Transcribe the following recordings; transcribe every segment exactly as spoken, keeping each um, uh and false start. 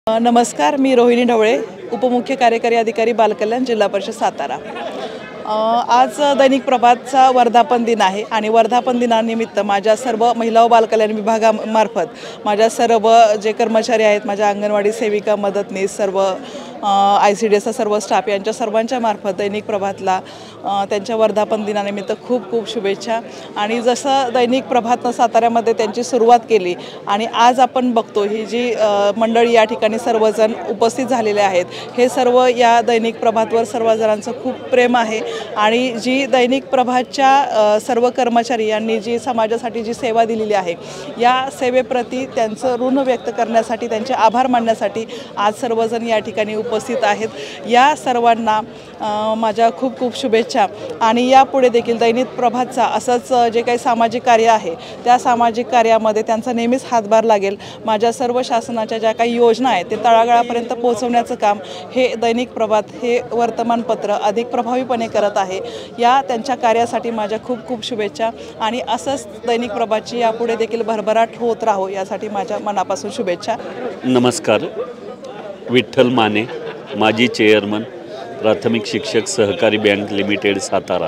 नमस्कार, मी रोहिणी ढवळे, उपमुख्य कार्यकारी अधिकारी बालकल्याण, जिल्हा परिषद सातारा। आज दैनिक प्रभातचा वर्धापन दिन आहे आणि वर्धापन दिनानिमित्त माझ्या सर्व महिला व बालकल्याण विभागामार्फत माझ्या सर्व जे कर्मचारी आहेत, माझ्या अंगणवाडी सेविका, मदतनीस, सर्व आय सी डी एसचा सर्व स्टाफ यांच्या सर्वांच्या मार्फत दैनिक प्रभातला त्यांच्या वर्धापन दिनानिमित्त खूप खूप शुभेच्छा। आणि जसं दैनिक प्रभातनं साताऱ्यामध्ये त्यांची सुरुवात केली आणि आज आपण बघतो ही जी मंडळी या ठिकाणी सर्वजण उपस्थित झालेले आहेत, हे सर्व या दैनिक प्रभातवर सर्वजणांचं खूप प्रेम आहे आणि जी दैनिक प्रभातच्या सर्व कर्मचारी यांनी जी समाजासाठी जी सेवा दिलेली आहे, या सेवेप्रती त्यांचं ऋण व्यक्त करण्यासाठी, त्यांचे आभार मानण्यासाठी आज सर्वजण या ठिकाणी उपस्थित आहेत। या सर्वांना माझ्या खूप खूप शुभेच्छा आणि यापुढे देखील दैनिक प्रभातचा असंच जे काही सामाजिक कार्य आहे, त्या सामाजिक कार्यामध्ये त्यांचा नेहमीच हातभार लागेल। माझ्या सर्व शासनाच्या ज्या काही योजना आहेत ते तळागाळापर्यंत पोहोचवण्याचं काम हे दैनिक प्रभात हे वर्तमानपत्र अधिक प्रभावीपणे करत आहे। या त्यांच्या कार्यासाठी माझ्या खूप खूप शुभेच्छा आणि असंच दैनिक प्रभातची यापुढे देखील भरभराट होत राहो यासाठी माझ्या मनापासून शुभेच्छा। नमस्कार, विठ्ठल माने, माजी चेअरमन, प्राथमिक शिक्षक सहकारी बँक लिमिटेड सातारा।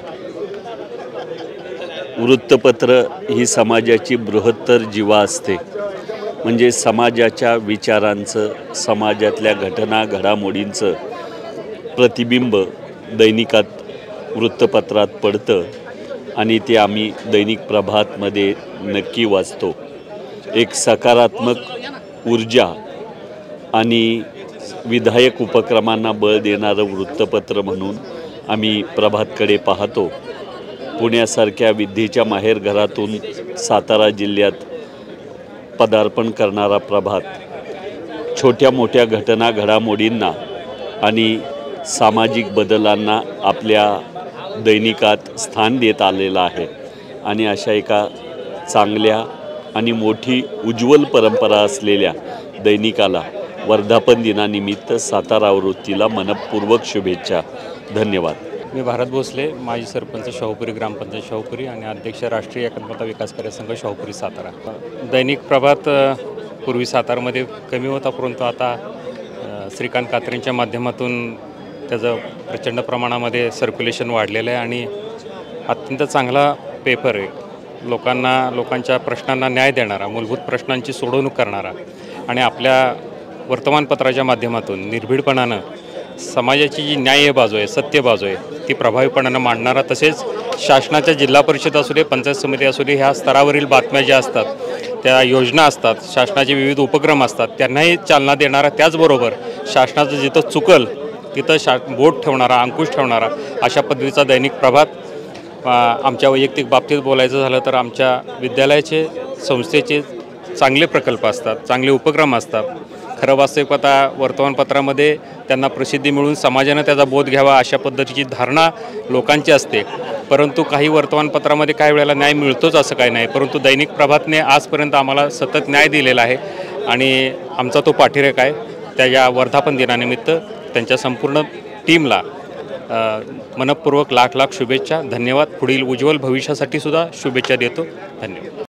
वृत्तपत्र ही समाजाची बृहत्तर जीवा असते, म्हणजे समाजाच्या विचारांचं, समाजातल्या घटना घडामोडींचं प्रतिबिंब दैनिकात वृत्तपत्रात पडतं आणि ते आम्ही दैनिक प्रभातमध्ये नक्की वाचतो। एक सकारात्मक ऊर्जा आणि विधायक उपक्रमांना बळ देणारं वृत्तपत्र म्हणून आम्ही प्रभातकडे पाहतो। पुण्यासारख्या विद्येच्या माहेरघरातून सातारा जिल्ह्यात पदार्पण करणारा प्रभात छोट्या मोठ्या घटना घडामोडींना आणि सामाजिक बदलांना आपल्या दैनिकात स्थान देत आलेला आहे आणि अशा एका चांगल्या आणि मोठी उज्ज्वल परंपरा असलेल्या दैनिकाला वर्धापन दिनानिमित्त सातारा आवृत्तीला मनपूर्वक शुभेच्छा। धन्यवाद। मी भारत भोसले, माजी सरपंच शाहूपुरी ग्रामपंचायत शाहूपुरी आणि अध्यक्ष राष्ट्रीय एकात्मता विकास कार्यसंघ शाहूपुरी सातारा। दैनिक प्रभात पूर्वी सातारमध्ये कमी होता, परंतु आता श्रीकांत कात्रेंच्या माध्यमातून त्याचं प्रचंड प्रमाणामध्ये सर्क्युलेशन वाढलेलं आहे आणि अत्यंत चांगला पेपर आहे। लोकांना लोकांच्या प्रश्नांना न्याय देणारा, मूलभूत प्रश्नांची सोडवणूक करणारा आणि आपल्या वर्तमानपत्राच्या माध्यमातून निर्भीडपणानं समाजाची जी न्याय बाजू आहे, सत्य बाजू आहे, ती प्रभावीपणानं मांडणारा, तसेच शासनाच्या जिल्हा परिषद असू दे, पंचायत समिती असू दे, ह्या स्तरावरील बातम्या ज्या असतात, त्या योजना असतात, शासनाचे विविध उपक्रम असतात, त्यांनाही चालना देणारा, त्याचबरोबर शासनाचं जिथं चुकल तिथं शा बोट ठेवणारा, अंकुश ठेवणारा अशा पद्धतीचा दैनिक प्रभात। आमच्या वैयक्तिक बाबतीत बोलायचं झालं तर आमच्या विद्यालयाचे, संस्थेचे चांगले प्रकल्प असतात, चांगले उपक्रम असतात। खरं वास्तविकता वर्तमानपत्रामध्ये त्यांना प्रसिद्धी मिळून समाजानं त्याचा बोध घ्यावा अशा पद्धतीची धारणा लोकांची असते, परंतु काही वर्तमानपत्रामध्ये काही वेळेला न्याय मिळतोच असं काही नाही, परंतु दैनिक प्रभातने आजपर्यंत आम्हाला सतत न्याय दिलेला आहे आणि आमचा तो पाठिरेख आहे। त्या या वर्धापन दिनानिमित्त त्यांच्या संपूर्ण टीमला मनपूर्वक लाख लाख शुभेच्छा, धन्यवाद। पुढील उज्ज्वल भविष्यासाठी सुद्धा शुभेच्छा देतो। धन्यवाद।